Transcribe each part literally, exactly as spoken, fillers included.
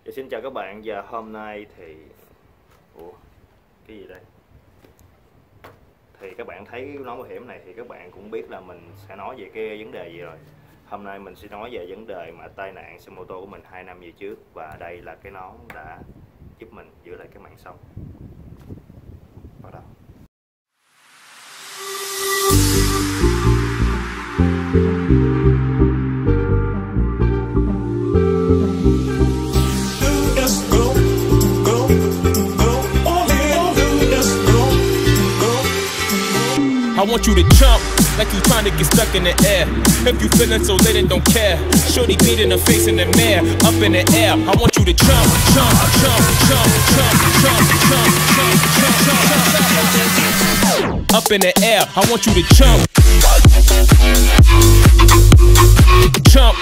Dạ, xin chào các bạn. Và hôm nay thì ủa cái gì đây? Thì các bạn thấy cái nón bảo hiểm này thì các bạn cũng biết là mình sẽ nói về cái vấn đề gì rồi. Hôm nay mình sẽ nói về vấn đề mà tai nạn xe mô tô của mình hai năm về trước, và đây là cái nón đã giúp mình giữ lại cái mạng sống. Bắt đầu. I want you to jump like you trying to get stuck in the air. If you feeling so lit and don't care, shorty beat in the face in the mirror, up in the air. I want you to jump, jump, jump, jump, jump, jump, jump, jump, jump, jump, up in the air. I want you to jump, jump.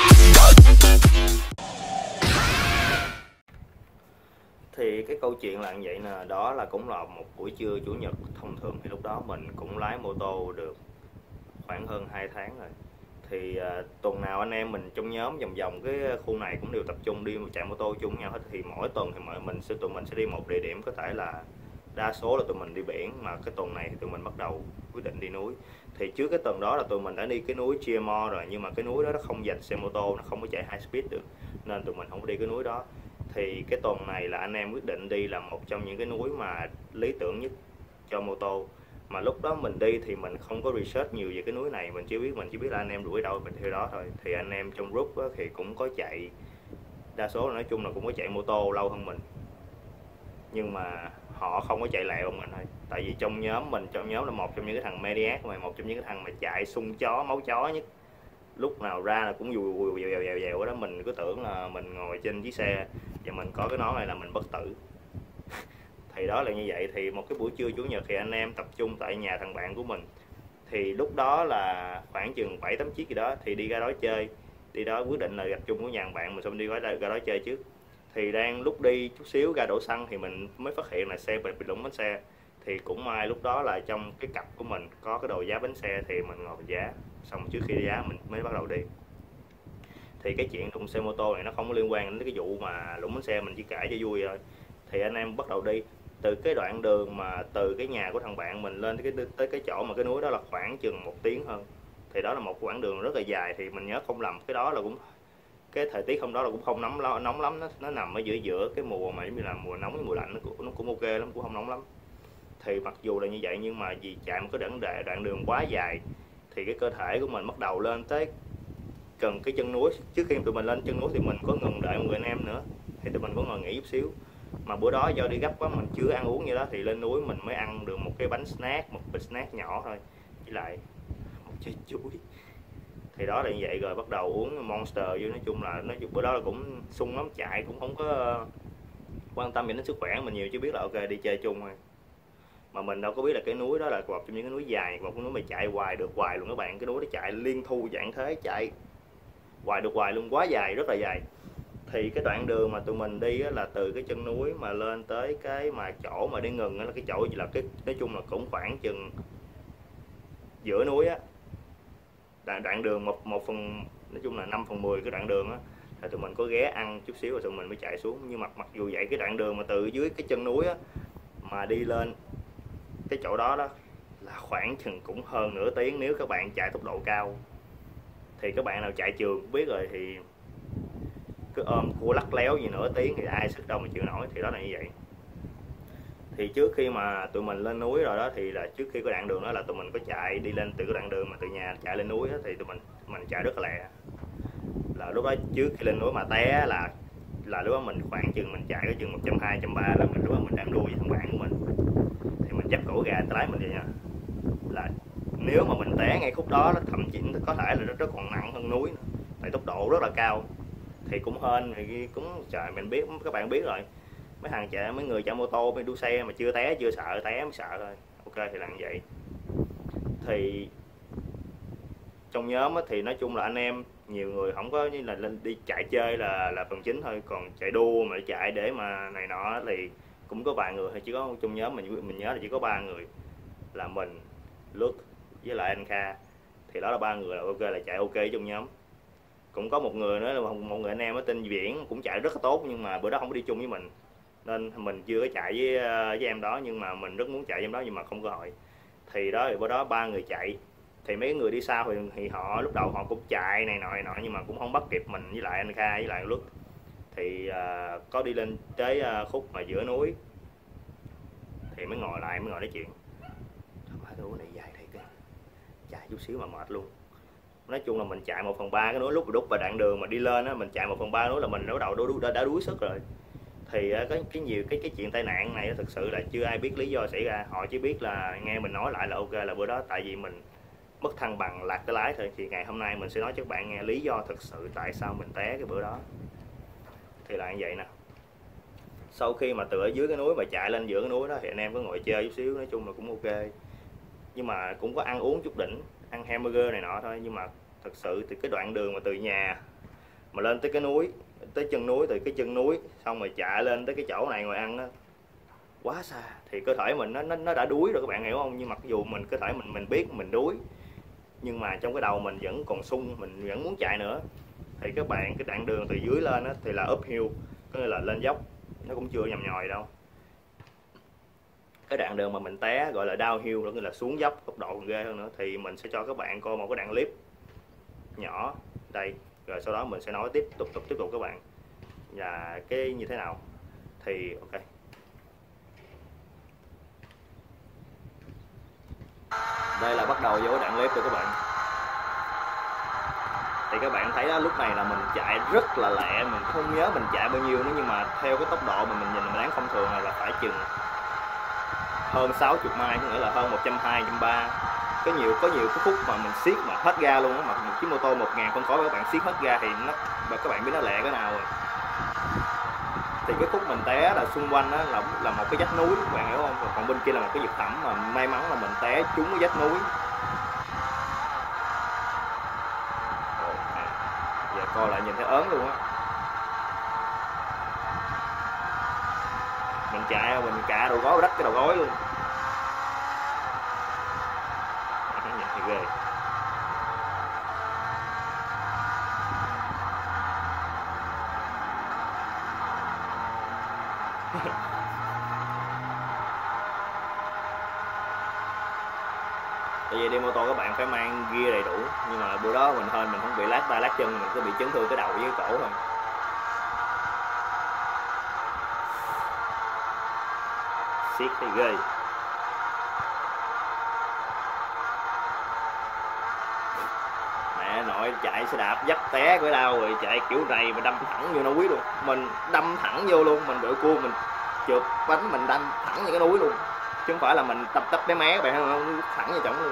Thì cái câu chuyện là như vậy nè, đó là cũng là một buổi trưa chủ nhật thông thường. Thì lúc đó mình cũng lái mô tô được khoảng hơn hai tháng rồi. Thì uh, tuần nào anh em mình trong nhóm vòng vòng cái khu này cũng đều tập trung đi chạy mô tô chung với nhau hết. Thì mỗi tuần thì mọi mình sẽ tụi mình sẽ đi một địa điểm, có thể là đa số là tụi mình đi biển, mà cái tuần này thì tụi mình bắt đầu quyết định đi núi. Thì trước cái tuần đó là tụi mình đã đi cái núi giê em o rồi, nhưng mà cái núi đó nó không dành xe mô tô, nó không có chạy high speed được, nên tụi mình không có đi cái núi đó. Thì cái tuần này là anh em quyết định đi là một trong những cái núi mà lý tưởng nhất cho mô tô. Mà lúc đó mình đi thì mình không có research nhiều về cái núi này, mình chỉ biết mình chỉ biết là anh em đuổi đâu mình theo đó thôi. Thì anh em trong group thì cũng có chạy, đa số là nói chung là cũng có chạy mô tô lâu hơn mình, nhưng mà họ không có chạy lẹ hơn mình thôi. Tại vì trong nhóm mình, trong nhóm là một trong những cái thằng maniac, mà một trong những cái thằng mà chạy sung chó máu chó nhất, lúc nào ra là cũng vùi vùi dèo dèo dèo đó. Mình cứ tưởng là mình ngồi trên chiếc xe và mình có cái nón này là mình bất tử. Thì đó là như vậy. Thì một cái buổi trưa chủ nhật thì anh em tập trung tại nhà thằng bạn của mình. Thì lúc đó là khoảng chừng bảy tám chiếc gì đó, thì đi ra đó chơi. Đi đó quyết định là gặp chung với nhà thằng bạn mình, xong đi ra đó chơi trước. Thì đang lúc đi chút xíu ra đổ xăng thì mình mới phát hiện là xe bị lủng bánh xe. Thì cũng may lúc đó là trong cái cặp của mình có cái đồ giá bánh xe, thì mình ngồi giá, xong trước khi giá mình mới bắt đầu đi. Thì cái chuyện đụng xe mô tô này nó không có liên quan đến cái vụ mà lủng bánh xe, mình chỉ kể cho vui thôi. Thì anh em bắt đầu đi. Từ cái đoạn đường mà từ cái nhà của thằng bạn mình lên tới cái, tới cái chỗ mà cái núi đó là khoảng chừng một tiếng hơn. Thì đó là một quãng đường rất là dài. Thì mình nhớ không lầm cái đó là cũng cái thời tiết hôm đó là cũng không nóng nóng lắm, nó nó nằm ở giữa giữa cái mùa mà giống như là mùa nóng với mùa lạnh, nó cũng, nó cũng ok lắm, cũng không nóng lắm. Thì mặc dù là như vậy nhưng mà vì chạy một cái đoạn đề đoạn đường quá dài, thì cái cơ thể của mình bắt đầu lên tới gần cái chân núi. Trước khi tụi mình lên chân núi thì mình có ngừng đợi một người anh em nữa, thì tụi mình có ngồi nghỉ chút xíu. Mà bữa đó do đi gấp quá mình chưa ăn uống như đó, thì lên núi mình mới ăn được một cái bánh snack, một bịch snack nhỏ thôi, với lại một trái chuối. Thì đó là như vậy. Rồi bắt đầu uống Monster vô. Nói chung là nói chung bữa đó là cũng sung lắm, chạy cũng không có quan tâm đến sức khỏe mình nhiều, chứ biết là ok đi chơi chung thôi. Mà mình đâu có biết là cái núi đó là một trong những cái núi dài, một cái núi mà chạy hoài được hoài luôn các bạn. Cái núi đó chạy liên thu dạng thế, chạy hoài được hoài luôn, quá dài, rất là dài. Thì cái đoạn đường mà tụi mình đi là từ cái chân núi mà lên tới cái mà chỗ mà đi ngừng là cái chỗ là cái nói chung là cũng khoảng chừng giữa núi á. Đoạn, đoạn đường một một phần nói chung là năm phần mười cái đoạn đường á, thì tụi mình có ghé ăn chút xíu rồi tụi mình mới chạy xuống. Nhưng mà mặc dù vậy cái đoạn đường mà từ dưới cái chân núi á mà đi lên cái chỗ đó đó là khoảng chừng cũng hơn nửa tiếng nếu các bạn chạy tốc độ cao. Thì các bạn nào chạy trường cũng biết rồi, thì cứ ôm cua lắc léo gì nửa tiếng thì ai sức đâu mà chịu nổi. Thì đó là như vậy. Thì trước khi mà tụi mình lên núi rồi đó, thì là trước khi cái đoạn đường đó là tụi mình có chạy đi lên từ cái đoạn đường mà từ nhà chạy lên núi đó, thì tụi mình mình chạy rất là lẹ. Là lúc đó trước khi lên núi mà té là là lúc đó mình khoảng chừng mình chạy cái chừng một trăm hai mươi, một trăm ba mươi là mình lúc đó mình đang đua với thằng bạn của mình. Thì mình dắt cổ gà lái mình vậy nha. Là nếu mà mình té ngay khúc đó, thậm chí có thể là nó còn nặng hơn núi nữa, tại tốc độ rất là cao. Thì cũng hên thì cũng trời, mình biết các bạn biết rồi, mấy thằng chạy mấy người chạy mô tô mới đua xe mà chưa té chưa sợ, té mới sợ thôi. Ok thì là như vậy. Thì trong nhóm thì nói chung là anh em nhiều người không có như là lên đi chạy chơi là là phần chính thôi, còn chạy đua mà chạy để mà này nọ thì cũng có vài người thôi. Chỉ có trong nhóm mình mình nhớ là chỉ có ba người, là mình, Luke với lại anh Kha. Thì đó là ba người là ok, là chạy ok trong nhóm. cũng có một người nữa là một, một người anh em ở tên Viễn cũng chạy rất là tốt, nhưng mà bữa đó không có đi chung với mình nên mình chưa có chạy với với em đó, nhưng mà mình rất muốn chạy với em đó nhưng mà không có cơ hội. Thì đó thì bữa đó ba người chạy, thì mấy người đi sau thì, thì họ lúc đầu họ cũng chạy này nọ này nọ nhưng mà cũng không bắt kịp mình với lại anh Kha với lại Luật. Thì uh, có đi lên tới uh, khúc mà giữa núi thì mới ngồi lại mới ngồi nói chuyện. Cái núi này dài thiệt, chạy chút xíu mà mệt luôn. Nói chung là mình chạy một phần ba cái núi lúc đúc và đoạn đường mà đi lên á, mình chạy một phần ba núi là mình bắt đầu đã, đã đuối sức rồi. Thì có cái nhiều cái cái chuyện tai nạn này thực sự là chưa ai biết lý do xảy ra, họ chỉ biết là nghe mình nói lại là ok là bữa đó tại vì mình mất thăng bằng lạc cái lái thôi. Thì ngày hôm nay mình sẽ nói cho các bạn nghe lý do thực sự tại sao mình té cái bữa đó. Thì là như vậy nè, sau khi mà từ ở dưới cái núi mà chạy lên giữa cái núi đó thì anh em có ngồi chơi chút xíu, nói chung là cũng ok, nhưng mà cũng có ăn uống chút đỉnh, ăn hamburger này nọ thôi. Nhưng mà thực sự thì cái đoạn đường mà từ nhà mà lên tới cái núi, tới chân núi, từ cái chân núi xong rồi chạy lên tới cái chỗ này ngồi ăn đó quá xa, thì cơ thể mình nó nó, nó đã đuối rồi các bạn hiểu không. Nhưng mặc dù mình cơ thể mình mình biết mình đuối, nhưng mà trong cái đầu mình vẫn còn sung, mình vẫn muốn chạy nữa. Thì các bạn cái đoạn đường từ dưới lên đó, thì là uphill, có nghĩa là lên dốc, nó cũng chưa nhầm nhòi đâu. Cái đoạn đường mà mình té gọi là downhill, đó nghĩa là xuống dốc, tốc độ còn ghê hơn nữa. Thì mình sẽ cho các bạn coi một cái đoạn clip nhỏ đây, rồi sau đó mình sẽ nói tiếp tục tục tiếp tục các bạn là cái như thế nào. Thì ok, đây là bắt đầu vô đoạn clip rồi các bạn. Thì các bạn thấy đó, lúc này là mình chạy rất là lẹ, mình không nhớ mình chạy bao nhiêu nữa, nhưng mà theo cái tốc độ mà mình nhìn mình đáng thông thường này là phải chừng hơn sáu mươi mai, có nghĩa là hơn một trăm hai mươi, một trăm ba mươi. Có nhiều có nhiều cái phút mà mình siết mà hết ga luôn á, mà một chiếc mô tô một ngàn phân khối các bạn siết hết ga thì nó, và các bạn biết nó lẹ cái nào rồi. Thì cái khúc mình té là xung quanh đó là là một cái vách núi các bạn hiểu không, còn bên kia là một cái vực thẳm, mà may mắn là mình té trúng cái vách núi. Giờ coi lại nhìn thấy ớn luôn á. Mình chạy mình cạ đầu gối, đắp cái đầu gối luôn. Nhìn thì ghê. Tại vì đi mô tô các bạn phải mang gear đầy đủ, nhưng mà bữa đó mình hên mình không bị lát tay lát chân, mình cứ bị chấn thương cái đầu với cái cổ thôi. Siết thì ghê. Mẹ nội, chạy xe đạp dắt té cái đau rồi, chạy kiểu này mà đâm thẳng vô núi luôn. Mình đâm thẳng vô luôn, mình đội cua mình trượt bánh mình đâm thẳng vào cái núi luôn, chứ không phải là mình tập tấp bé mé các bạn không, thẳng vào trỏng luôn.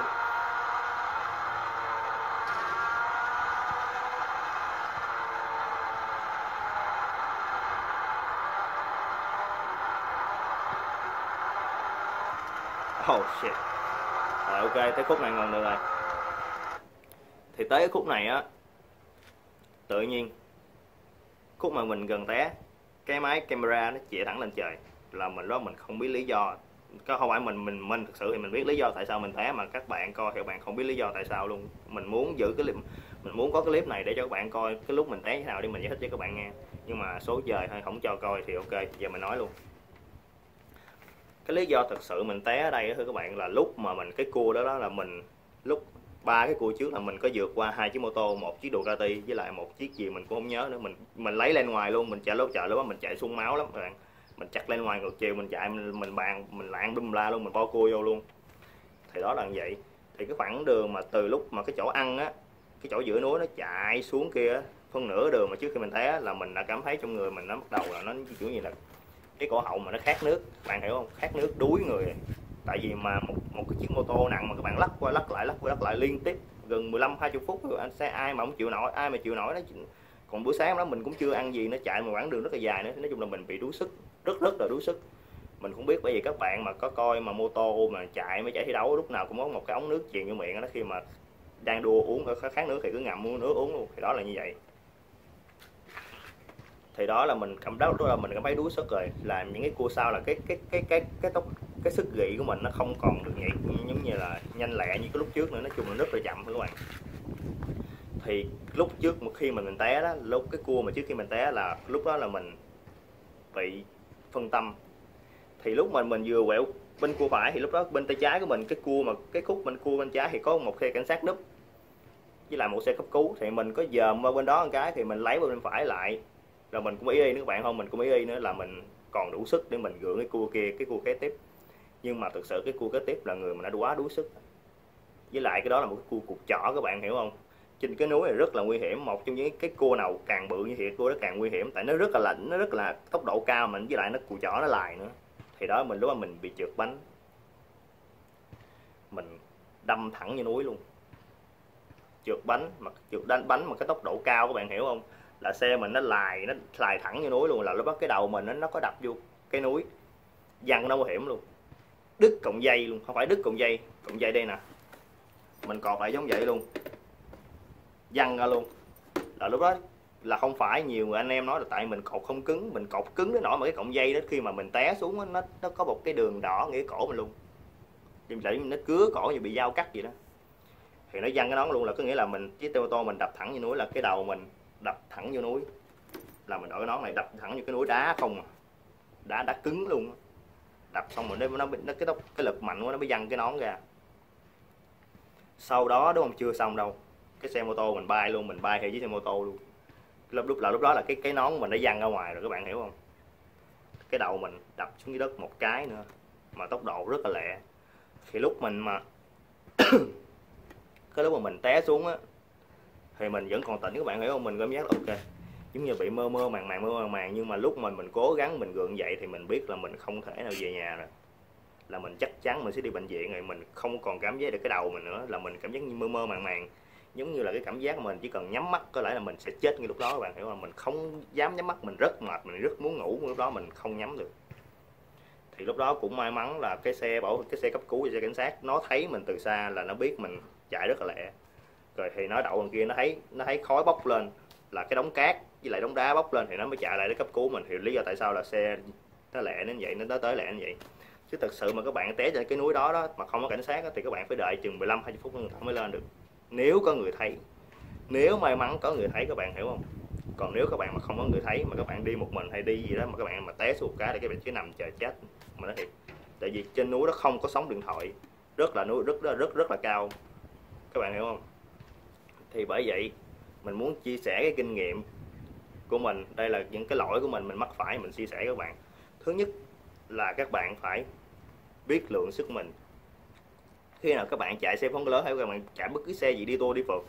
Oh shit. Rồi ok, tới khúc này ngon được rồi. Thì tới cái khúc này á, tự nhiên khúc mà mình gần té, cái máy camera nó chĩa thẳng lên trời, là mình đó mình không biết lý do. Có không phải mình mình mình thực sự thì mình biết lý do tại sao mình té, mà các bạn coi thì các bạn không biết lý do tại sao luôn. Mình muốn giữ cái clip, mình muốn có cái clip này để cho các bạn coi cái lúc mình té thế nào để mình giải thích cho các bạn nghe, nhưng mà số trời thôi không cho coi thì ok, giờ mình nói luôn. Cái lý do thực sự mình té ở đây thưa các bạn là lúc mà mình cái cua đó, đó là mình lúc ba cái cua trước là mình có vượt qua hai chiếc mô tô, một chiếc Ducati với lại một chiếc gì mình cũng không nhớ nữa. Mình mình lấy lên ngoài luôn, mình chạy lốt chợ lúc đó mình chạy sung máu lắm các bạn. Mình chặt lên ngoài ngược chiều mình chạy mình, mình bàn mình lạng bum la luôn, mình bo cua vô luôn. Thì đó là như vậy. Thì cái khoảng đường mà từ lúc mà cái chỗ ăn á, cái chỗ giữa núi nó chạy xuống kia, phân nửa đường mà trước khi mình té là mình đã cảm thấy trong người mình nó bắt đầu là nó kiểu như là cái cổ họng mà nó khát nước, bạn hiểu không, khát nước đuối người. Tại vì mà một, một cái chiếc mô tô nặng mà các bạn lắc qua lắc lại lắc qua lắc lại liên tiếp gần mười lăm hai mươi phút rồi, anh sẽ ai mà không chịu nổi, ai mà chịu nổi đó. Còn buổi sáng đó mình cũng chưa ăn gì, nó chạy một quãng đường rất là dài nữa, nói chung là mình bị đuối sức, rất rất là đuối sức. Mình không biết bởi vì các bạn mà có coi mà mô tô mà chạy mới chạy thi đấu lúc nào cũng có một cái ống nước truyền vô miệng đó, khi mà đang đua uống khát nước thì cứ ngậm mua nước uống luôn, thì đó là như vậy. Thì đó là mình cảm giác đó là mình cảm thấy đuối sức rồi, làm những cái cua sau là cái cái cái cái cái tốc cái sức gị của mình nó không còn được nhảy giống như là nhanh lẹ như cái lúc trước nữa, nói chung là rất là chậm các bạn. Thì lúc trước một khi mà mình té đó, lúc cái cua mà trước khi mình té là lúc đó là mình bị phân tâm. Thì lúc mà mình vừa quẹo bên cua phải thì lúc đó bên tay trái của mình, cái cua mà cái khúc bên cua bên trái thì có một xe cảnh sát núp với lại một xe cấp cứu, thì mình có dòm qua bên đó một cái thì mình lấy bên phải lại, rồi mình cũng ý y nữa các bạn không, mình cũng ý y nữa là mình còn đủ sức để mình gượng cái cua kia, cái cua kế tiếp. Nhưng mà thực sự cái cua kế tiếp là người mình đã quá đuối sức, với lại cái đó là một cái cua cục chỏ các bạn hiểu không. Trên cái núi này rất là nguy hiểm, một trong những cái cua nào càng bự như vậy cua nó càng nguy hiểm, tại nó rất là lạnh, nó rất là tốc độ cao, mình với lại nó cua chỏ nó lài nữa. Thì đó mình lúc đó mình bị trượt bánh, mình đâm thẳng như núi luôn, trượt bánh mà trượt đánh bánh mà cái tốc độ cao các bạn hiểu không, là xe mình nó lài nó lài thẳng như núi luôn. Là lúc đó cái đầu mình nó, nó có đập vô cái núi, văng nó nguy hiểm luôn, đứt cọng dây luôn, không phải đứt cọng dây, cọng dây đây nè, mình cột lại giống vậy luôn, văng ra luôn. Là lúc đó là không phải nhiều người anh em nói là tại mình cột không cứng, mình cột cứng đến nỗi mà cái cọng dây đó khi mà mình té xuống nó nó có một cái đường đỏ nghĩa cổ mình luôn, lại nó cứa cổ như bị dao cắt vậy đó, thì nó văng cái nón luôn. Là có nghĩa là mình chiếc ô tô mình đập thẳng như núi, là cái đầu mình đập thẳng vô núi, là mình đội cái nón này đập thẳng như cái núi đá không à, đá đá cứng luôn, đập xong rồi nó nó, nó cái tốc cái lực mạnh quá nó mới văng cái nón ra. Sau đó đúng không, chưa xong đâu, cái xe mô tô mình bay luôn, mình bay theo chiếc xe mô tô luôn. Lúc lúc là lúc đó là cái cái nón mình đã văng ra ngoài rồi các bạn hiểu không. Cái đầu mình đập xuống dưới đất một cái nữa mà tốc độ rất là lẹ. Thì lúc mình mà cái lúc mà mình té xuống á thì mình vẫn còn tỉnh các bạn hiểu không, mình cảm giác ok giống như bị mơ mơ màng màng mơ mơ màng màng, nhưng mà lúc mà mình cố gắng mình gượng dậy thì mình biết là mình không thể nào về nhà rồi, là mình chắc chắn mình sẽ đi bệnh viện rồi. Mình không còn cảm giác được cái đầu mình nữa, là mình cảm giác như mơ mơ màng màng, giống như là cái cảm giác mà mình chỉ cần nhắm mắt có lẽ là mình sẽ chết ngay lúc đó các bạn hiểu không. Mình không dám nhắm mắt, mình rất mệt, mình rất muốn ngủ, lúc đó mình không nhắm được. Thì lúc đó cũng may mắn là cái xe bảo cái xe cấp cứu và xe cảnh sát nó thấy mình từ xa, là nó biết mình chạy rất là lẹ, rồi thì nó đậu đằng kia, nó thấy nó thấy khói bốc lên là cái đống cát với lại đống đá bốc lên, thì nó mới chạy lại để cấp cứu mình. Thì lý do tại sao là xe nó lẹ đến vậy, nó tới lẹ đến vậy. Chứ thật sự mà các bạn té trên cái núi đó đó mà không có cảnh sát đó, thì các bạn phải đợi chừng mười lăm hai mươi phút mới lên được, nếu có người thấy, nếu may mắn có người thấy các bạn hiểu không. Còn nếu các bạn mà không có người thấy mà các bạn đi một mình hay đi gì đó mà các bạn mà té xuống một cái thì các bạn chỉ nằm chờ chết mà nói thiệt. Tại vì trên núi đó không có sóng điện thoại, rất là núi rất rất rất rất là cao các bạn hiểu không. Thì bởi vậy mình muốn chia sẻ cái kinh nghiệm của mình, đây là những cái lỗi của mình mình mắc phải, mình chia sẻ với các bạn. Thứ nhất là các bạn phải biết lượng sức mình. Khi nào các bạn chạy xe phóng lớn hay các bạn chạy bất cứ xe gì đi tour đi phượt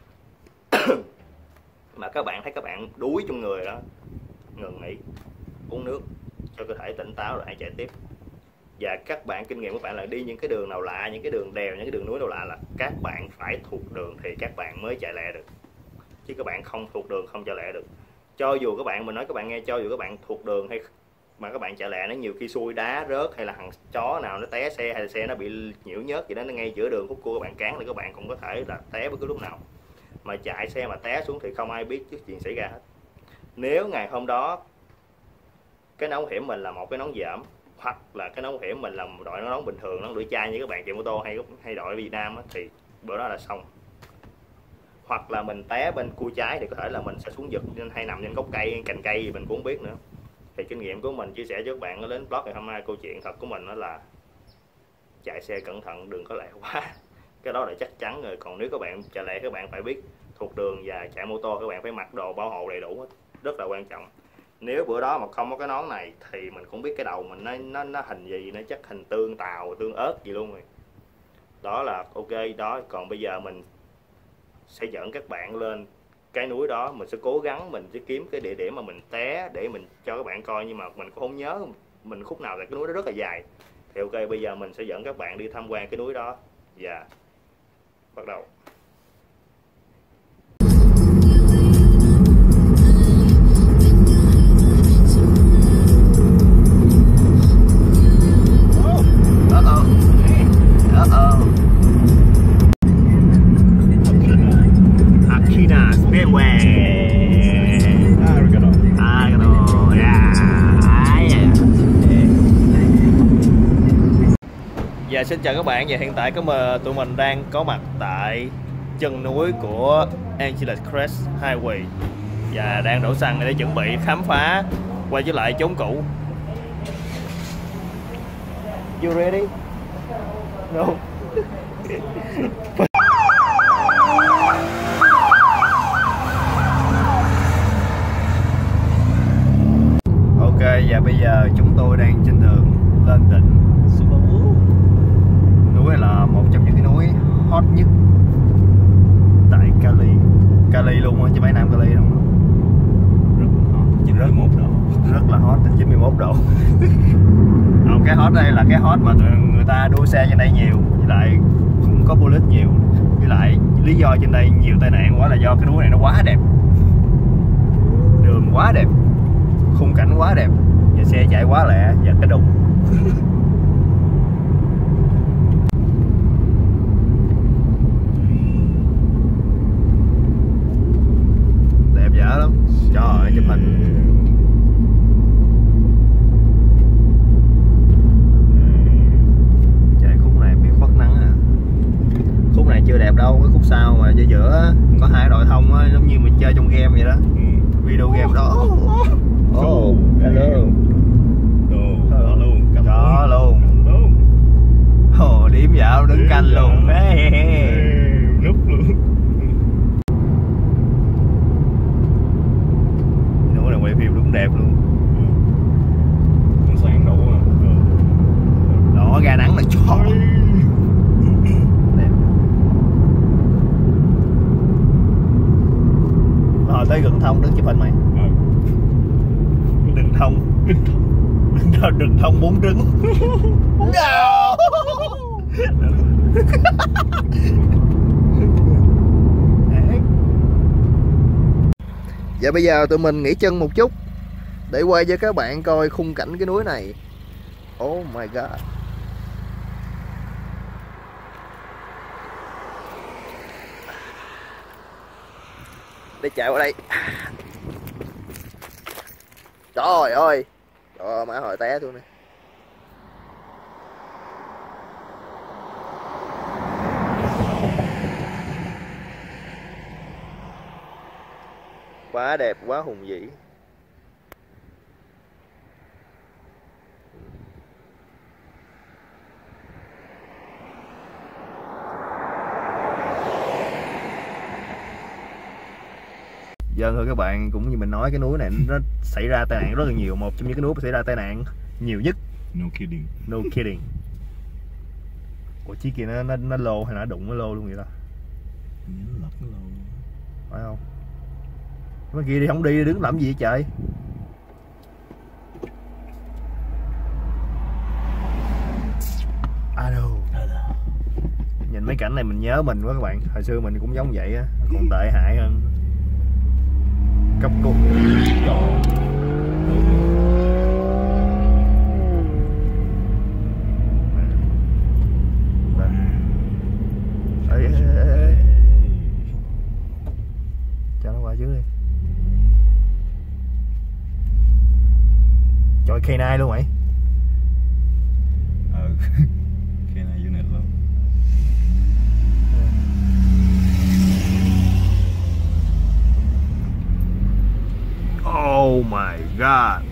mà các bạn thấy các bạn đuối trong người đó, ngừng nghỉ, uống nước cho cơ thể tỉnh táo rồi hãy chạy tiếp. Và các bạn kinh nghiệm của bạn là đi những cái đường nào lạ, những cái đường đèo, những cái đường núi nào lạ là các bạn phải thuộc đường thì các bạn mới chạy lẹ được, chứ các bạn không thuộc đường không chạy lẹ được. Cho dù các bạn, mình nói các bạn nghe, cho dù các bạn thuộc đường hay mà các bạn chạy lẹ, nó nhiều khi xui đá rớt hay là thằng chó nào nó té xe hay là xe nó bị nhiễu nhớt gì đó, nó ngay giữa đường khúc cua các bạn cán thì các bạn cũng có thể là té bất cứ lúc nào. Mà chạy xe mà té xuống thì không ai biết trước chuyện xảy ra hết. Nếu ngày hôm đó cái nón hiểm mình là một cái nón dởm, hoặc là cái nón hiểm mình là một đội nón bình thường, nón lưỡi chai như các bạn chạy mô tô hay hay đội Việt Nam á, thì bữa đó là xong. Hoặc là mình té bên cua trái thì có thể là mình sẽ xuống giật hay nằm trên gốc cây, cành cây gì mình cũng không biết nữa. Thì kinh nghiệm của mình chia sẻ cho các bạn đến blog ngày hôm nay, câu chuyện thật của mình đó là chạy xe cẩn thận, đừng có lẹ quá, cái đó là chắc chắn rồi. Còn nếu các bạn chạy lẹ các bạn phải biết thuộc đường, và chạy mô tô các bạn phải mặc đồ bảo hộ đầy đủ, rất là quan trọng. Nếu bữa đó mà không có cái nón này thì mình cũng biết cái đầu mình nó nó, nó hình gì, nó chắc hình tương tàu tương ớt gì luôn rồi. Đó là ok đó. Còn bây giờ mình sẽ dẫn các bạn lên cái núi đó, mình sẽ cố gắng mình sẽ kiếm cái địa điểm mà mình té để mình cho các bạn coi, nhưng mà mình cũng không nhớ mình khúc nào, là cái núi đó rất là dài. Thì ok bây giờ mình sẽ dẫn các bạn đi tham quan cái núi đó và bắt đầu. Dạ, xin chào các bạn. Và hiện tại có mà tụi mình đang có mặt tại chân núi của Angeles Crest Highway và đang đổ xăng để chuẩn bị khám phá quay trở lại chốn cũ. You ready? No. Ok, và bây giờ chúng tôi đang trên đường lên đỉnh Subaru. Núi này là một trong những cái núi hot nhất tại Cali. Cali luôn á, chứ mấy Nam Cali đâu. Rất hot, chín mươi mốt độ. Rất là hot, chín mươi mốt độ. Không, cái hot đây là cái hot mà người ta đua xe trên đây nhiều, với lại cũng có bullet nhiều, với lại lý do trên đây nhiều tai nạn quá là do cái núi này nó quá đẹp, đường quá đẹp, khung cảnh quá đẹp, và xe chạy quá lẹ và cái đùng. Đẹp dở lắm, trời ơi chụp hình. Khúc này chưa đẹp đâu, cái khúc sau mà giữa giữa có hai đội thông á, giống như mình chơi trong game vậy đó. Ừ. Video game đó. Oh, hello. Đó luôn, đó luôn. Ồ, điểm dạo đứng canh luôn. Núp luôn. Núi này quay phim đúng đẹp luôn. Ánh sáng đủ à. Đó, ra nắng là trời. Rồi tới gần thông đứng chụp hình mày. Ừ. Đừng thông. Đừng thông. Đừng thông bốn trứng. No. Và bây giờ tụi mình nghỉ chân một chút để quay cho các bạn coi khung cảnh cái núi này. Oh my god. Để chạy qua đây. Trời ơi. Trời ơi, má hồi té tôi nè. Quá đẹp, quá hùng vĩ. Dân thưa các bạn, cũng như mình nói, cái núi này nó xảy ra tai nạn rất là nhiều, một trong những cái núi xảy ra tai nạn nhiều nhất. No kidding. No kidding. Ủa chiếc kia nó nó, nó lô hay nó đụng nó lô luôn vậy đó? Nó lật nó lô. Phải không? Mấy kia đi không đi đứng làm gì vậy trời? Alo. Nhìn mấy cảnh này mình nhớ mình quá các bạn. Hồi xưa mình cũng giống vậy á, còn tệ hại hơn. Cấp cục. Ê, ê, ê. Cho nó qua dưới đi. Trời, K chín luôn mày. Ừ. K chín unit luôn. Oh my god.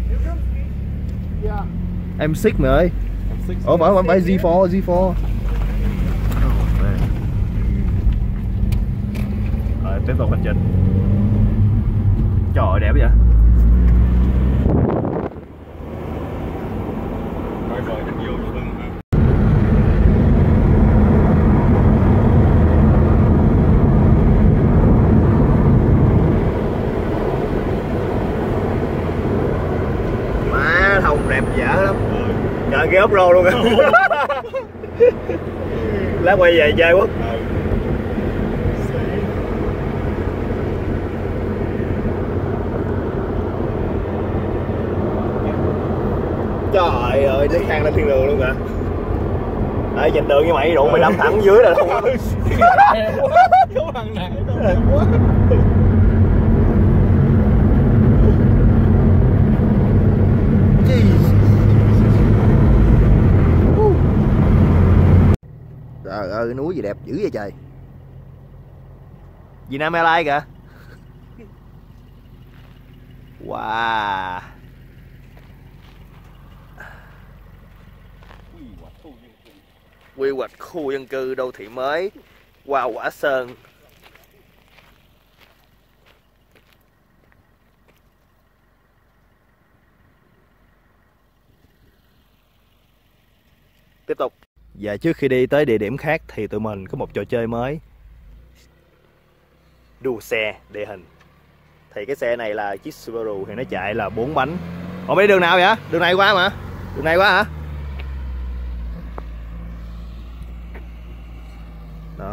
Em xích mày ơi. Ủa phải phải phải G bốn G bốn. Rồi tiếp tục hành trình. Trời ơi đẹp vậy. Coi coi nó vô cho lưng ha. Má thông đẹp dở lắm. Trời cái ốp rô luôn á. Lát quay về chơi Quốc. Trời ơi, cái khang lên thiên đường luôn kìa. Đấy, nhìn đường như mày đụng mày đâm thẳng dưới là luôn. Có thằng này đâu đẹp quá. Trời ơi, núi gì đẹp dữ vậy trời. Vietnam Airlines kìa. Wow. Quy hoạch khu dân cư đô thị mới Hoa Quả Sơn. Tiếp tục. Và trước khi đi tới địa điểm khác thì tụi mình có một trò chơi mới. Đua xe địa hình. Thì cái xe này là chiếc Subaru thì nó chạy là bốn bánh. Ủa đi đường nào vậy? Đường này qua mà. Đường này quá hả? Đó.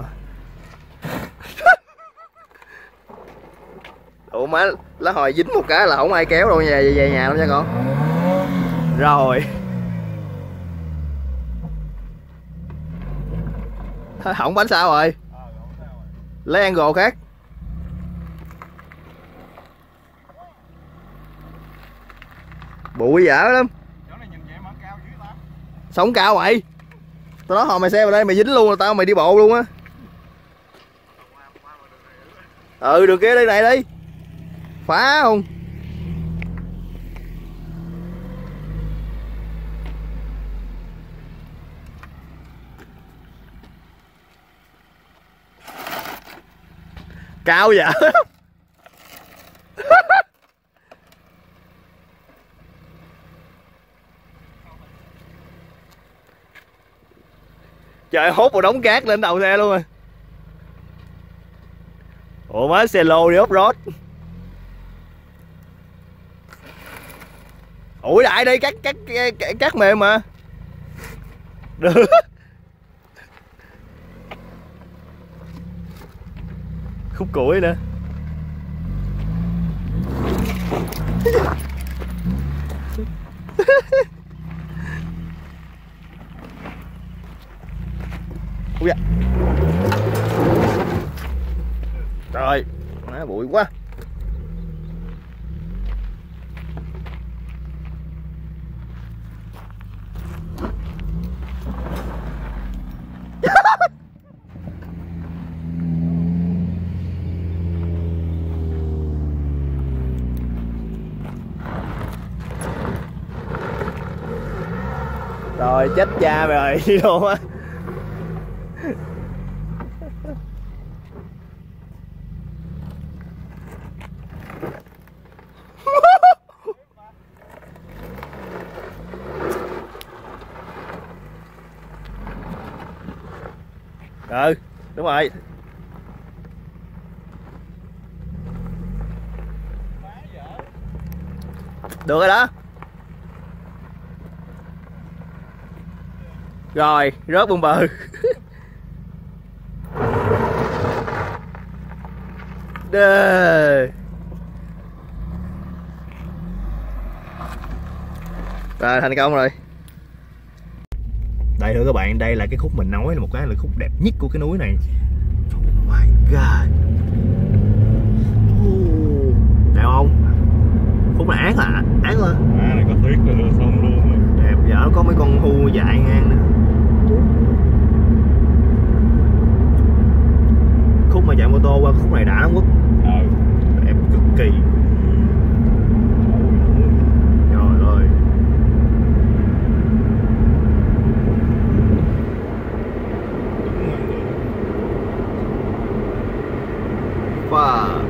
Ủa má, lá hồi dính một cái là không ai kéo đâu, về về nhà đâu nha con. Rồi. Hỏng bánh sao rồi? Lấy angle khác. Bụi dở lắm. Sống cao vậy. Tao nói hồi mày xe vào đây mày dính luôn là tao mày đi bộ luôn á. Ừ đường kia đây này đi. Phá không? Cao vậy. Trời, hốt một đống cát lên đầu xe luôn rồi. Ủa má, xe lô đi off-road. Ủi đại đây, cát cát cát mềm mà. Được. Khúc củi nữa. Ui da. Trời, má bụi quá. Rồi chết cha mày rồi đi luôn á. Ừ đúng rồi. Được rồi đó. Rồi rớt bùm bờ. Đê. Rồi thành công rồi. Đây thưa các bạn, đây là cái khúc mình nói là một cái là khúc đẹp nhất của cái núi này. Oh my god. Oh. Đẹp không? Khúc này ác à? Ác hả? À này có tuyết rồi xong luôn. Đẹp, giờ nó có mấy con hươu dại ngang nữa. Khúc mà chạy mô tô qua khúc này đã lắm Quốc. Ừ. Đẹp cực kỳ. Trời ơi. Fuck.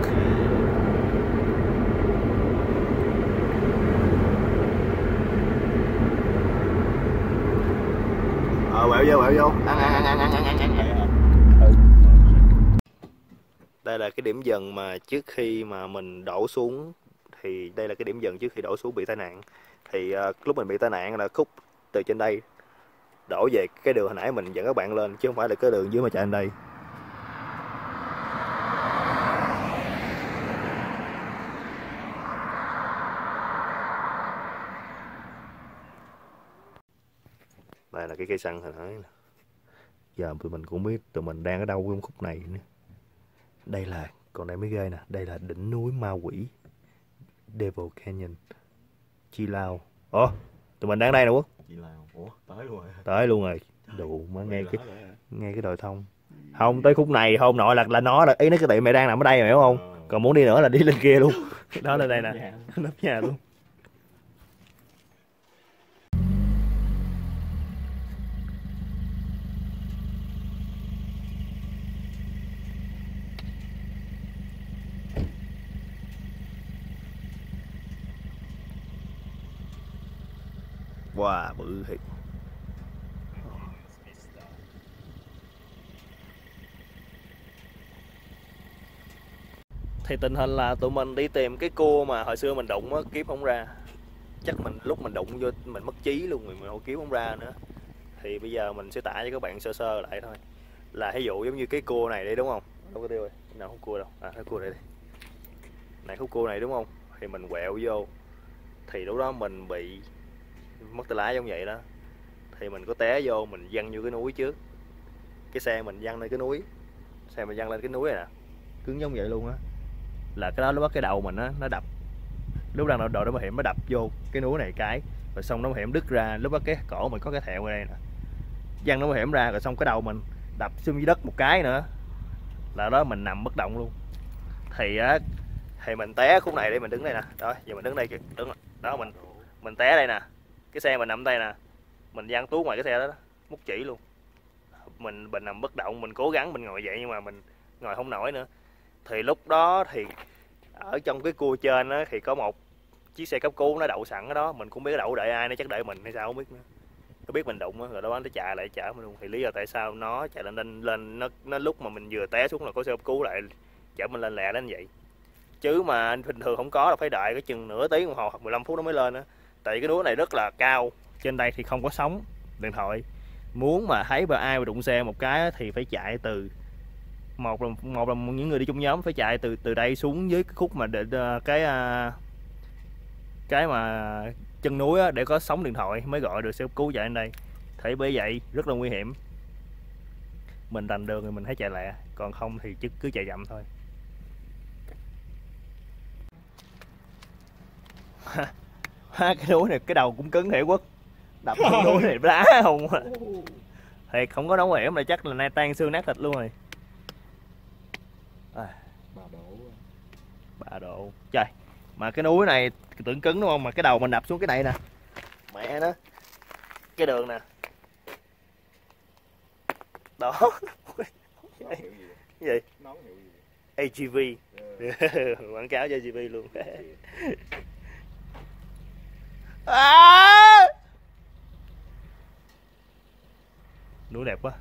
Ờ quẹo vô, quẹo vô. Ăn ăn ăn ăn ăn ăn ăn ăn. Ừ. Đây là cái điểm dừng mà trước khi mà mình đổ xuống, thì đây là cái điểm dừng trước khi đổ xuống bị tai nạn. Thì uh, lúc mình bị tai nạn là khúc từ trên đây đổ về cái đường hồi nãy mình dẫn các bạn lên, chứ không phải là cái đường dưới mà chạy lên đây. Đây là cái cây xăng hồi nãy. Giờ tụi mình cũng biết tụi mình đang ở đâu trong khúc này nữa. Đây là, còn đây mới ghê nè, đây là đỉnh núi ma quỷ Devil Canyon, Chi Lao. Ủa, tụi mình đang đây nè Quốc. Chi Lao, ủa tới luôn rồi. Tới luôn rồi. Đủ mà nghe cái nghe cái đồi thông. Không, tới khúc này hôm nội là là nó là ý nó cái tiệm mày đang nằm ở đây mày hiểu không? Còn muốn đi nữa là đi lên kia luôn. Đó lên đây nè, nóc nhà luôn. Wow, bự thiệt. Thì tình hình là tụi mình đi tìm cái cua mà hồi xưa mình đụng á, kiếm không ra. Chắc mình lúc mình đụng vô mình mất trí luôn, mình không kiếm không ra nữa. Thì bây giờ mình sẽ tả cho các bạn sơ sơ lại thôi. Là ví dụ giống như cái cua này đi đúng không? Đâu có tiêu rồi, nào khúc cua đâu. À, cái cua đây đi. Này khúc cua này đúng không? Thì mình quẹo vô. Thì lúc đó mình bị mất tay lái giống vậy đó. Thì mình có té vô, mình văng vô cái núi trước. Cái xe mình văng lên cái núi. Xe mình văng lên cái núi này nè. Cứng giống vậy luôn á. Là cái đó lúc đó cái đầu mình á nó đập, lúc đang đội đội bảo hiểm nó đập vô cái núi này cái, rồi xong nó bảo hiểm đứt ra. Lúc đó cái cổ mình có cái thẹo ở đây nè, văng nó bảo hiểm ra, rồi xong cái đầu mình đập xuống dưới đất một cái nữa, là đó mình nằm bất động luôn. Thì á thì mình té khúc này để mình đứng đây nè, đó giờ mình đứng đây kìa, đứng đó, mình mình té đây nè, cái xe mình nằm đây nè, mình văng tuốt ngoài cái xe đó, đó mút chỉ luôn. Mình mình nằm bất động, mình cố gắng mình ngồi dậy nhưng mà mình ngồi không nổi nữa. Thì lúc đó thì ở trong cái cua trên á thì có một chiếc xe cấp cứu nó đậu sẵn ở đó, mình cũng biết đậu đợi ai, nó chắc đợi mình hay sao không biết nữa. Nó biết mình đụng á, rồi đó nó chạy lại chở mình luôn. Thì lý do tại sao nó chạy lên lên, lên nó nó lúc mà mình vừa té xuống là có xe cấp cứu lại chở mình lên lẹ đến vậy. Chứ mà bình thường không có là phải đợi cái chừng nửa tiếng đồng hồ hoặc mười lăm phút nó mới lên á. Tại cái núi này rất là cao, trên đây thì không có sóng điện thoại. Muốn mà thấy bà ai mà đụng xe một cái thì phải chạy từ một là một là những người đi chung nhóm phải chạy từ từ đây xuống dưới cái khúc mà để cái cái mà chân núi á, để có sóng điện thoại mới gọi được xe cấp cứu chạy lên đây. Thế bởi vậy rất là nguy hiểm. Mình rành đường thì mình thấy chạy lẹ, còn không thì chứ cứ chạy chậm thôi. Cái núi này cái đầu cũng cứng thiệt Quốc, đập cái núi này đá không thiệt, không có nấu hiểm là chắc là nay tan xương nát thịt luôn rồi. À, ba độ ba độ trời, mà cái núi này tưởng cứng đúng không, mà cái đầu mình đập xuống cái này nè, mẹ nó cái đường nè đó. Cái gì a giê vê, quảng cáo cho a giê vê luôn. À! Núi đẹp quá.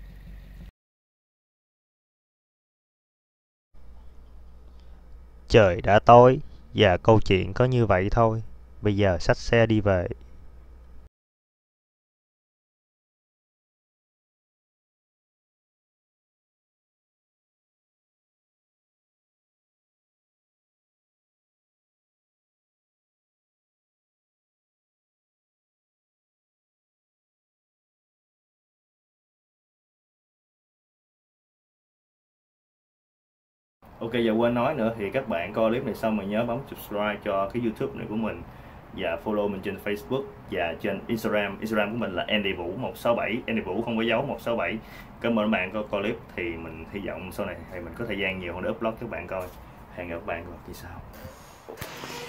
Trời đã tối và câu chuyện có như vậy thôi. Bây giờ xách xe đi về. Ok, giờ quên nói nữa thì các bạn coi clip này xong mà nhớ bấm subscribe cho cái YouTube này của mình và follow mình trên Facebook và trên Instagram. Instagram của mình là Andy Vũ một sáu bảy, Andy Vũ không có dấu một sáu bảy. Cảm ơn các bạn coi, coi clip thì mình hy vọng sau này thì mình có thời gian nhiều hơn để upload các bạn coi. Hẹn gặp các bạn vào kỳ sau.